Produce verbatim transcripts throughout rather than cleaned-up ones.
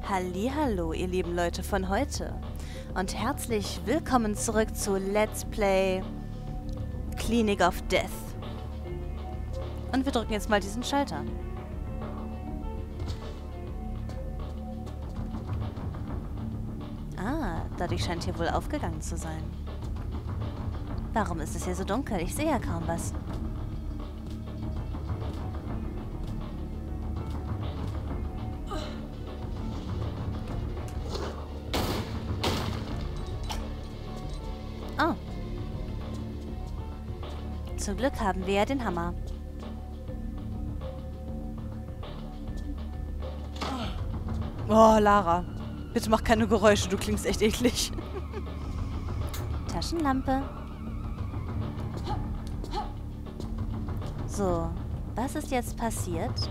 Hallihallo, ihr lieben Leute von heute. Und herzlich willkommen zurück zu Let's Play Clinic of Death. Und wir drücken jetzt mal diesen Schalter. Ah, dadurch scheint hier wohl aufgegangen zu sein. Warum ist es hier so dunkel? Ich sehe ja kaum was. Oh. Zum Glück haben wir ja den Hammer. Oh, Lara. Bitte mach keine Geräusche, du klingst echt eklig. Taschenlampe. So, was ist jetzt passiert?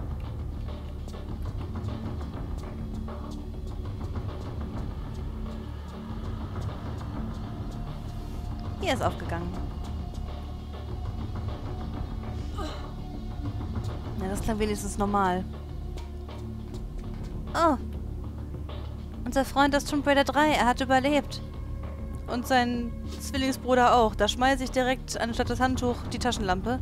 Hier ist aufgegangen. Ja, das klang wenigstens normal. Oh. Unser Freund aus Tomb Raider drei, er hat überlebt. Und sein Zwillingsbruder auch. Da schmeiße ich direkt anstatt das Handtuch die Taschenlampe.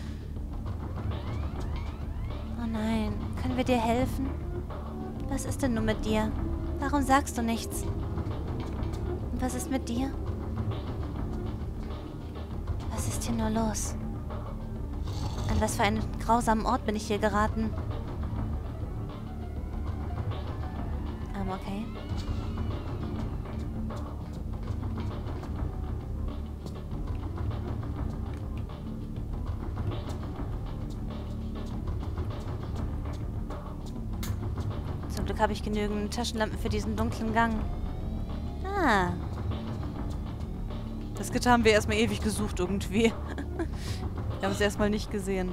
Oh nein, können wir dir helfen? Was ist denn nun mit dir? Warum sagst du nichts? Und was ist mit dir? Was ist hier nur los? An was für einen grausamen Ort bin ich hier geraten? Ähm, okay. Zum Glück habe ich genügend Taschenlampen für diesen dunklen Gang. Ah. Das Gitter haben wir erstmal ewig gesucht irgendwie. Wir haben es erstmal nicht gesehen.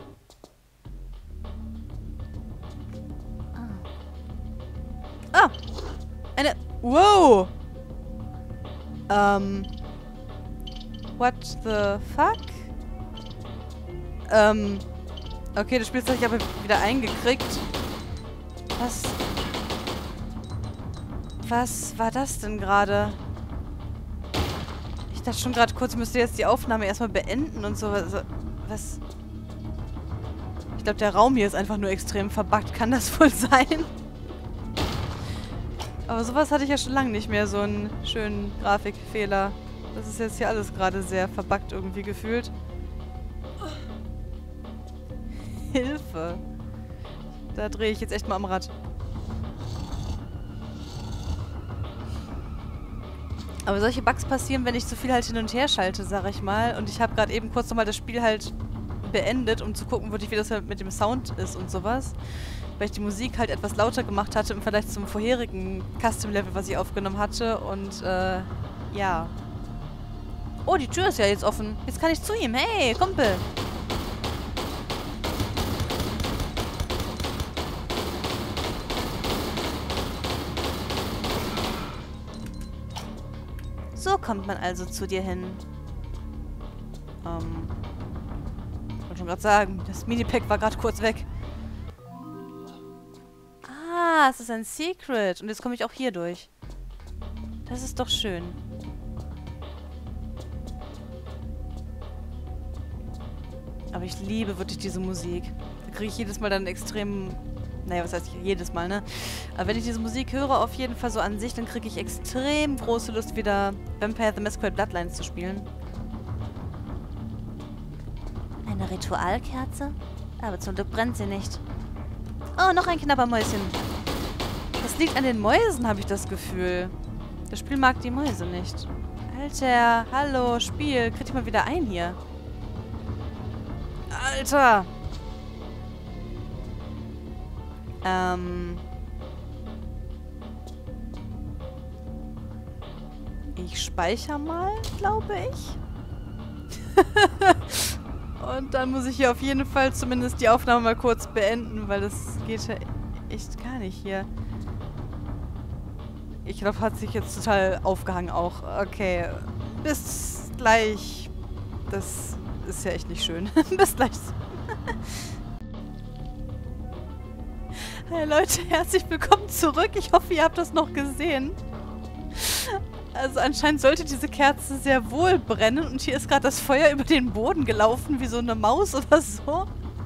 Ah. Ah! Eine... Wow! Ähm... What the fuck? Ähm... Okay, das Spiel habe ich aber wieder eingekriegt. Was... Was war das denn gerade? Ich dachte schon gerade kurz, müsste jetzt die Aufnahme erstmal beenden und so. Was? was? Ich glaube, der Raum hier ist einfach nur extrem verbuggt. Kann das wohl sein? Aber sowas hatte ich ja schon lange nicht mehr, so einen schönen Grafikfehler. Das ist jetzt hier alles gerade sehr verbuggt irgendwie gefühlt. Hilfe. Da drehe ich jetzt echt mal am Rad. Aber solche Bugs passieren, wenn ich zu viel halt hin und her schalte, sag ich mal. Und ich habe gerade eben kurz nochmal das Spiel halt beendet, um zu gucken, wie das halt mit dem Sound ist und sowas. Weil ich die Musik halt etwas lauter gemacht hatte im Vergleich zum vorherigen Custom-Level, was ich aufgenommen hatte. Und, äh, ja. Oh, die Tür ist ja jetzt offen. Jetzt kann ich zu ihm. Hey, Kumpel. So kommt man also zu dir hin. Ähm. Ich wollte schon gerade sagen, das Minipack war gerade kurz weg. Ah, es ist ein Secret. Und jetzt komme ich auch hier durch. Das ist doch schön. Aber ich liebe wirklich diese Musik. Da kriege ich jedes Mal dann extrem... Naja, was heißt jedes Mal, ne? Aber wenn ich diese Musik höre, auf jeden Fall so an sich, dann kriege ich extrem große Lust, wieder Vampire the Masquerade Bloodlines zu spielen. Eine Ritualkerze? Aber zum Glück brennt sie nicht. Oh, noch ein Knabbermäuschen. Das liegt an den Mäusen, habe ich das Gefühl. Das Spiel mag die Mäuse nicht. Alter, hallo, Spiel. Krieg dich mal wieder ein hier. Alter! Ähm. Ich speichere mal, glaube ich. Und dann muss ich hier auf jeden Fall zumindest die Aufnahme mal kurz beenden, weil das geht ja echt gar nicht hier. Ich glaube, hat sich jetzt total aufgehangen auch. Okay, bis gleich. Das ist ja echt nicht schön. Bis gleich. Hey Leute, herzlich willkommen zurück. Ich hoffe, ihr habt das noch gesehen. Also anscheinend sollte diese Kerze sehr wohl brennen und hier ist gerade das Feuer über den Boden gelaufen, wie so eine Maus oder so.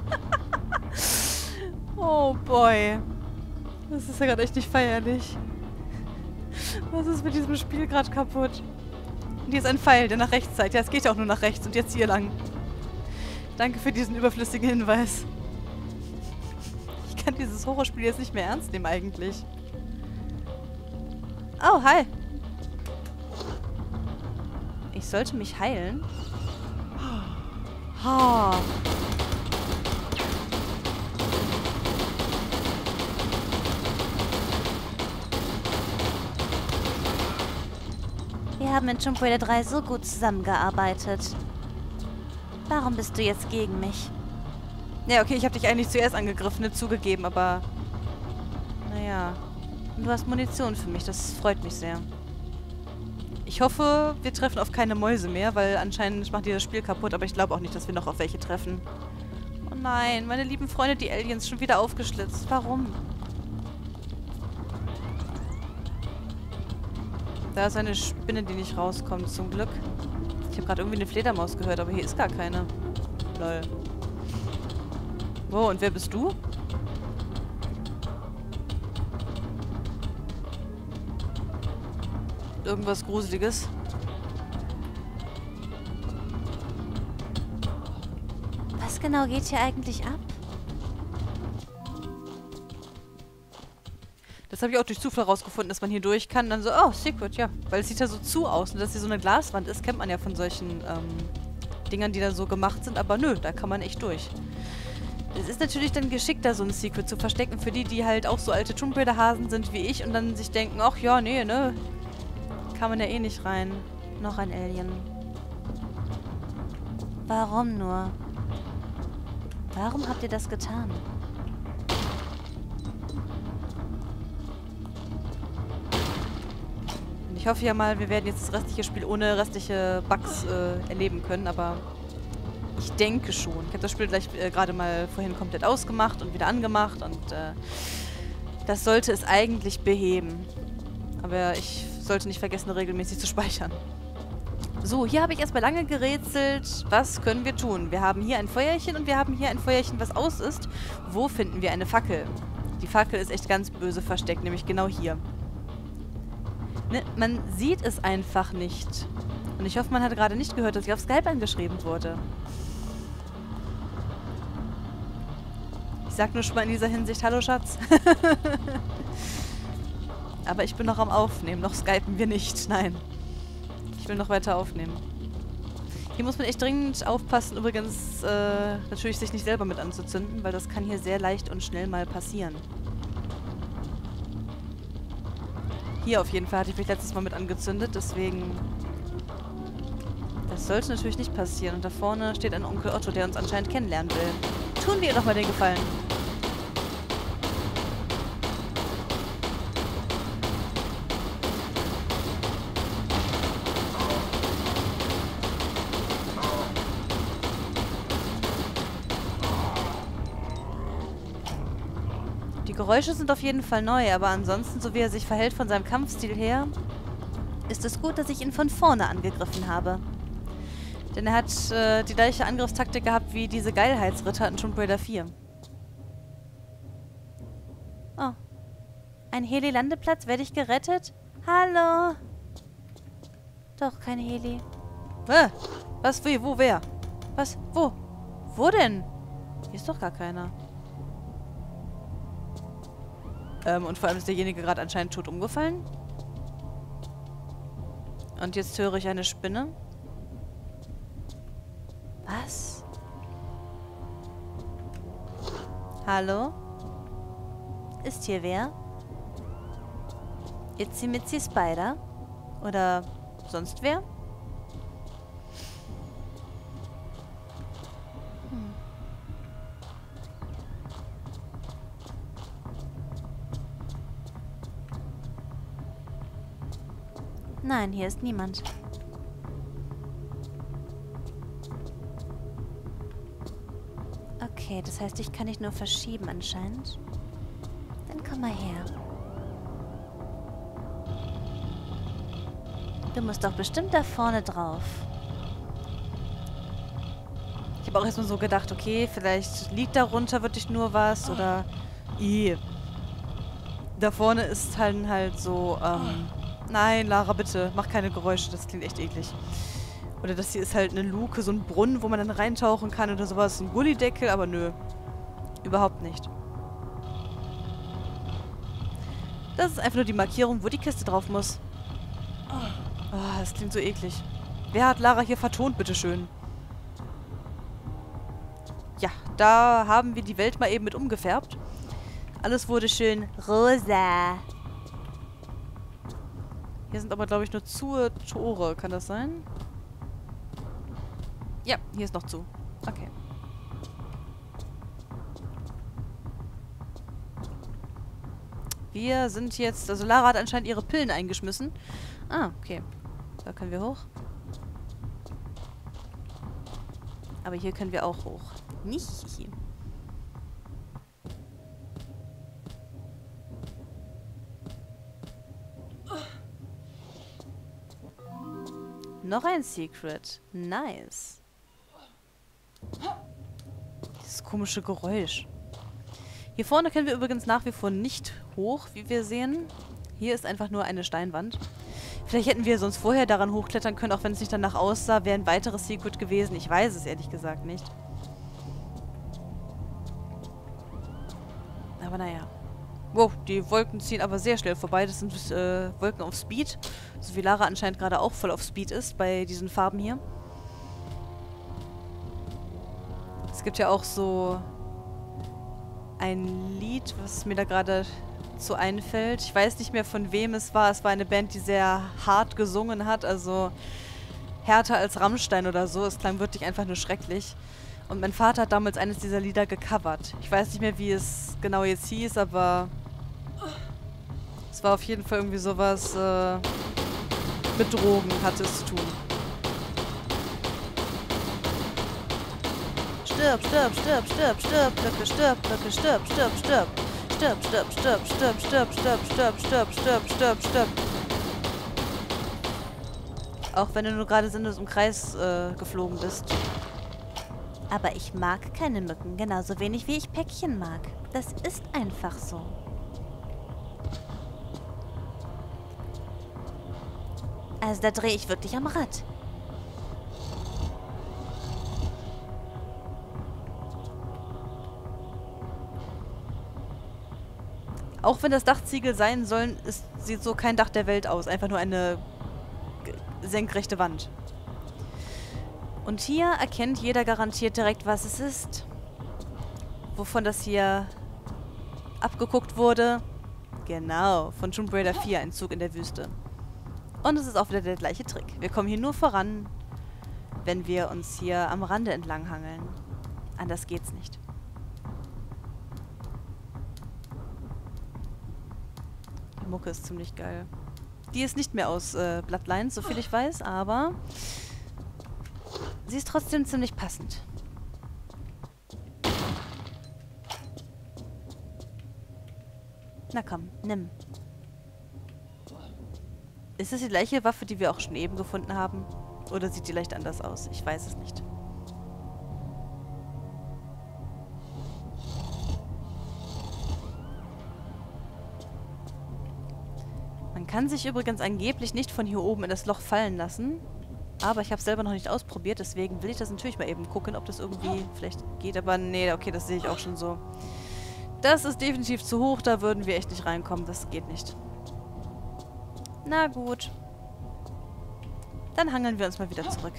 Oh boy. Das ist ja gerade echt nicht feierlich. Was ist mit diesem Spiel gerade kaputt? Und hier ist ein Pfeil, der nach rechts zeigt. Ja, es geht ja auch nur nach rechts und jetzt hier lang. Danke für diesen überflüssigen Hinweis. Ich kann dieses Horrorspiel jetzt nicht mehr ernst nehmen eigentlich. Oh, hi. Ich sollte mich heilen. Ha. Wir haben in Tomb Raider drei so gut zusammengearbeitet. Warum bist du jetzt gegen mich? Ja, okay, ich habe dich eigentlich zuerst angegriffen, nicht zugegeben, aber... Naja. Du hast Munition für mich, das freut mich sehr. Ich hoffe, wir treffen auf keine Mäuse mehr, weil anscheinend macht ihr das Spiel kaputt, aber ich glaube auch nicht, dass wir noch auf welche treffen. Oh nein, meine lieben Freunde, die Aliens, schon wieder aufgeschlitzt. Warum? Da ist eine Spinne, die nicht rauskommt, zum Glück. Ich habe gerade irgendwie eine Fledermaus gehört, aber hier ist gar keine. Lol. Wo, und wer bist du? Irgendwas Gruseliges. Was genau geht hier eigentlich ab? Das habe ich auch durch Zufall rausgefunden, dass man hier durch kann. Und dann so, oh, Secret, ja. Weil es sieht ja so zu aus. Und dass hier so eine Glaswand ist, kennt man ja von solchen ähm, Dingern, die da so gemacht sind. Aber nö, da kann man echt durch. Es ist natürlich dann geschickter, so ein Secret zu verstecken für die, die halt auch so alte Tomb Raider-Hasen sind wie ich und dann sich denken, ach ja, nee, ne, kann man ja eh nicht rein. Noch ein Alien. Warum nur? Warum habt ihr das getan? Ich hoffe ja mal, wir werden jetzt das restliche Spiel ohne restliche Bugs äh, erleben können, aber ich denke schon. Ich habe das Spiel gleich äh, gerade mal vorhin komplett ausgemacht und wieder angemacht und äh, das sollte es eigentlich beheben. Aber ich sollte nicht vergessen, regelmäßig zu speichern. So, hier habe ich erstmal lange gerätselt. Was können wir tun? Wir haben hier ein Feuerchen und wir haben hier ein Feuerchen, was aus ist. Wo finden wir eine Fackel? Die Fackel ist echt ganz böse versteckt, nämlich genau hier. Ne, man sieht es einfach nicht. Und ich hoffe, man hat gerade nicht gehört, dass ich auf Skype angeschrieben wurde. Ich sag nur schon mal in dieser Hinsicht, hallo Schatz. Aber ich bin noch am Aufnehmen, noch skypen wir nicht, nein. Ich will noch weiter aufnehmen. Hier muss man echt dringend aufpassen, übrigens äh, natürlich sich nicht selber mit anzuzünden, weil das kann hier sehr leicht und schnell mal passieren. Hier auf jeden Fall hatte ich mich letztes Mal mit angezündet, deswegen... Das sollte natürlich nicht passieren. Und da vorne steht ein Onkel Otto, der uns anscheinend kennenlernen will. Tun wir ihr doch mal den Gefallen. Die Geräusche sind auf jeden Fall neu, aber ansonsten, so wie er sich verhält von seinem Kampfstil her, ist es gut, dass ich ihn von vorne angegriffen habe. Denn er hat äh, die gleiche Angriffstaktik gehabt wie diese Geilheitsritter in Tomb Raider vier. Oh. Ein Heli-Landeplatz? Werde ich gerettet? Hallo? Doch, kein Heli. Äh, was, wie, wo, wer? Was, wo? Wo denn? Hier ist doch gar keiner. Ähm, und vor allem ist derjenige gerade anscheinend tot umgefallen. Und jetzt höre ich eine Spinne. Was? Hallo? Ist hier wer? Itzy Mitzy Spider? Oder sonst wer? Hm. Nein, hier ist niemand. Okay, das heißt, ich kann nicht nur verschieben anscheinend. Komm mal her. Du musst doch bestimmt da vorne drauf. Ich habe auch erstmal so gedacht, okay, vielleicht liegt darunter wirklich nur was oder... I. Da vorne ist halt halt so, ähm... Nein, Lara, bitte, mach keine Geräusche, das klingt echt eklig. Oder das hier ist halt eine Luke, so ein Brunnen, wo man dann reintauchen kann oder sowas. Ein Gullideckel, aber nö. Überhaupt nicht. Das ist einfach nur die Markierung, wo die Kiste drauf muss. Oh, das klingt so eklig. Wer hat Lara hier vertont, bitteschön? Ja, da haben wir die Welt mal eben mit umgefärbt. Alles wurde schön rosa. Hier sind aber, glaube ich, nur zu Tore. Kann das sein? Ja, hier ist noch zu. Okay. Wir sind jetzt... Also Lara hat anscheinend ihre Pillen eingeschmissen. Ah, okay. Da können wir hoch. Aber hier können wir auch hoch. Nicht. Noch ein Secret. Nice. Dieses komische Geräusch. Hier vorne können wir übrigens nach wie vor nicht hoch, wie wir sehen. Hier ist einfach nur eine Steinwand. Vielleicht hätten wir sonst vorher daran hochklettern können, auch wenn es nicht danach aussah, wäre ein weiteres Secret gewesen. Ich weiß es ehrlich gesagt nicht. Aber naja. Wow, die Wolken ziehen aber sehr schnell vorbei. Das sind äh, Wolken auf Speed. So wie Lara anscheinend gerade auch voll auf Speed ist bei diesen Farben hier. Es gibt ja auch so ein Lied, was mir da gerade so einfällt. Ich weiß nicht mehr, von wem es war. Es war eine Band, die sehr hart gesungen hat. Also härter als Rammstein oder so. Es klang wirklich einfach nur schrecklich. Und mein Vater hat damals eines dieser Lieder gecovert. Ich weiß nicht mehr, wie es genau jetzt hieß, aber es war auf jeden Fall irgendwie sowas äh, mit Drogen hatte es zu tun. Stirb, stirb, stirb, stirb, stirb, Blöcke, stirb, Blöcke, stirb, stirb, stirb. Stirb, stirb, stirb, stirb, stirb, stirb, stirb, stirb, stirb, stirb, stirb. Auch wenn du nur gerade sinnlos im Kreis äh, geflogen bist. Aber ich mag keine Mücken, genauso wenig wie ich Päckchen mag. Das ist einfach so. Also da drehe ich wirklich am Rad. Auch wenn das Dachziegel sein sollen, ist, sieht so kein Dach der Welt aus. Einfach nur eine senkrechte Wand. Und hier erkennt jeder garantiert direkt, was es ist. Wovon das hier abgeguckt wurde. Genau, von Tomb Raider vier, ein Zug in der Wüste. Und es ist auch wieder der gleiche Trick. Wir kommen hier nur voran, wenn wir uns hier am Rande entlang hangeln. Anders geht's nicht. Die Mucke ist ziemlich geil. Die ist nicht mehr aus äh, Bloodlines, soviel ich weiß, aber sie ist trotzdem ziemlich passend. Na komm, nimm. Ist das die gleiche Waffe, die wir auch schon eben gefunden haben? Oder sieht die leicht anders aus? Ich weiß es nicht. Man kann sich übrigens angeblich nicht von hier oben in das Loch fallen lassen. Aber ich habe es selber noch nicht ausprobiert, deswegen will ich das natürlich mal eben gucken, ob das irgendwie vielleicht geht. Aber nee, okay, das sehe ich auch schon so. Das ist definitiv zu hoch, da würden wir echt nicht reinkommen. Das geht nicht. Na gut. Dann hangeln wir uns mal wieder zurück.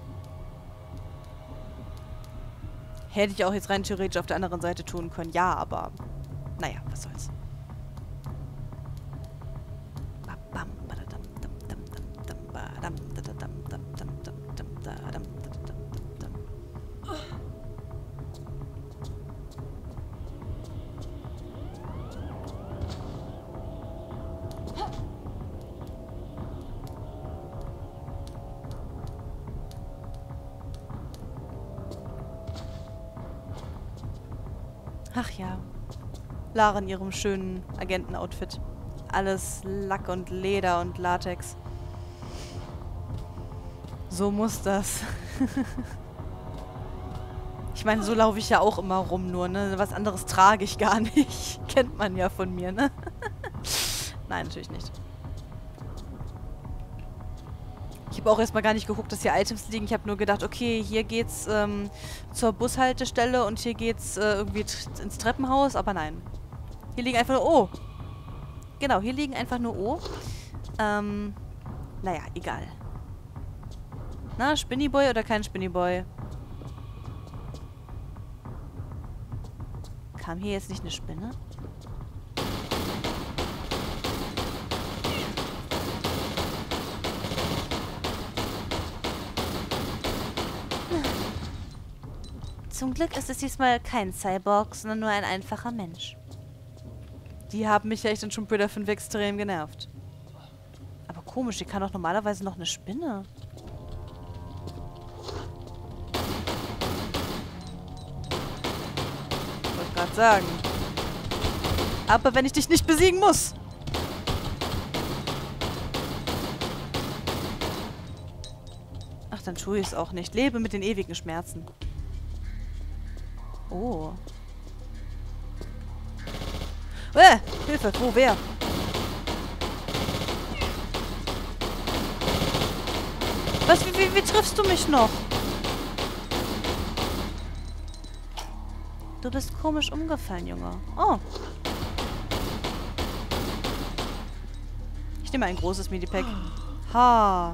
Hätte ich auch jetzt rein theoretisch auf der anderen Seite tun können. Ja, aber naja, was soll's. Ach ja. Lara in ihrem schönen Agenten-Outfit. Alles Lack und Leder und Latex. So muss das. Ich meine, so laufe ich ja auch immer rum nur, ne? Was anderes trage ich gar nicht. Kennt man ja von mir, ne? Nein, natürlich nicht. Ich habe auch erstmal gar nicht geguckt, dass hier Items liegen. Ich habe nur gedacht, okay, hier geht's ähm, zur Bushaltestelle und hier geht's äh, irgendwie ins Treppenhaus. Aber nein. Hier liegen einfach nur O. Genau, hier liegen einfach nur O. Ähm, naja, egal. Na, Spinnyboy oder kein Spinnyboy? Kam hier jetzt nicht eine Spinne? Zum Glück ist es diesmal kein Cyborg, sondern nur ein einfacher Mensch. Die haben mich ja echt in Tomb Raider fünf extrem genervt. Aber komisch, die kann doch normalerweise noch eine Spinne. Ich wollte gerade sagen. Aber wenn ich dich nicht besiegen muss. Ach, dann tue ich es auch nicht. Lebe mit den ewigen Schmerzen. Oh. Äh, Hilfe, wo, wer? Was, wie, wie, wie triffst du mich noch? Du bist komisch umgefallen, Junge. Oh. Ich nehme ein großes Medipack. Ha.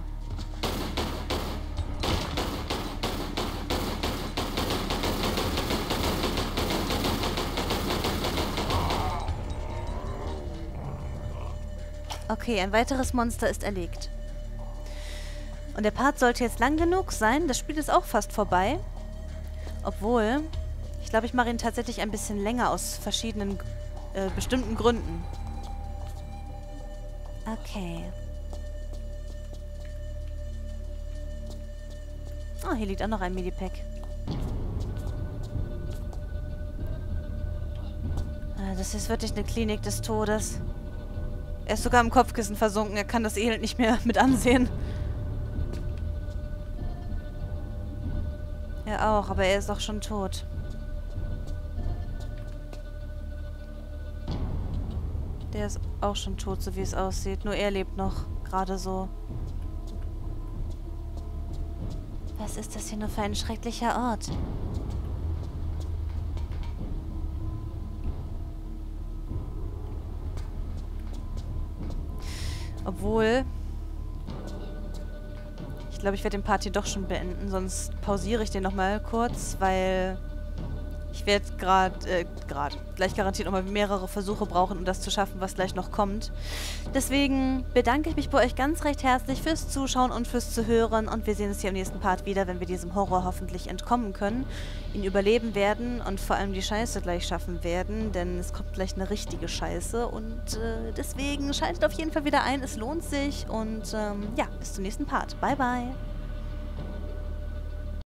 Okay, ein weiteres Monster ist erlegt. Und der Part sollte jetzt lang genug sein. Das Spiel ist auch fast vorbei. Obwohl, ich glaube, ich mache ihn tatsächlich ein bisschen länger aus verschiedenen äh, bestimmten Gründen. Okay. Oh, hier liegt auch noch ein Medipack. Ah, das ist wirklich eine Klinik des Todes. Er ist sogar im Kopfkissen versunken. Er kann das Elend nicht mehr mit ansehen. Er auch, aber er ist auch schon tot. Der ist auch schon tot, so wie es aussieht. Nur er lebt noch. Gerade so. Was ist das hier nur für ein schrecklicher Ort? Obwohl, ich glaube, ich werde den Part hier doch schon beenden, sonst pausiere ich den nochmal kurz, weil ich werde gerade, äh, gerade, gleich garantiert nochmal mehrere Versuche brauchen, um das zu schaffen, was gleich noch kommt. Deswegen bedanke ich mich bei euch ganz recht herzlich fürs Zuschauen und fürs Zuhören und wir sehen uns hier im nächsten Part wieder, wenn wir diesem Horror hoffentlich entkommen können, ihn überleben werden und vor allem die Scheiße gleich schaffen werden, denn es kommt gleich eine richtige Scheiße und äh, deswegen schaltet auf jeden Fall wieder ein, es lohnt sich und ähm, ja, bis zum nächsten Part. Bye, bye!